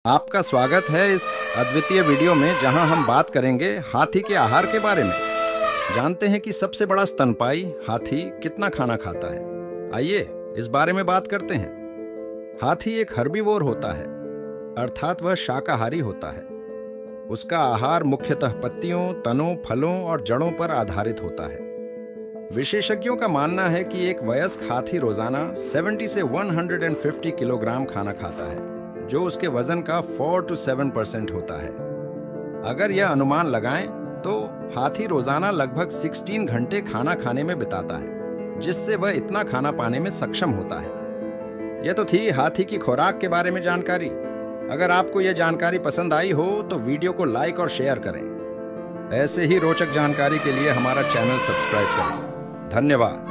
आपका स्वागत है इस अद्वितीय वीडियो में जहां हम बात करेंगे हाथी के आहार के बारे में। जानते हैं कि सबसे बड़ा स्तनपायी हाथी कितना खाना खाता है। आइए इस बारे में बात करते हैं। हाथी एक हर्बीवोर होता है, अर्थात वह शाकाहारी होता है। उसका आहार मुख्यतः पत्तियों, तनों, फलों और जड़ों पर आधारित होता है। विशेषज्ञों का मानना है कि एक वयस्क हाथी रोजाना 70 से 150 किलोग्राम खाना खाता है, जो उसके वजन का 4 to 7% होता है। अगर यह अनुमान लगाएं तो हाथी रोजाना लगभग 16 घंटे खाना खाने में बिताता है, जिससे वह इतना खाना पाने में सक्षम होता है। यह तो थी हाथी की खुराक के बारे में जानकारी। अगर आपको यह जानकारी पसंद आई हो तो वीडियो को लाइक और शेयर करें। ऐसे ही रोचक जानकारी के लिए हमारा चैनल सब्सक्राइब करें। धन्यवाद।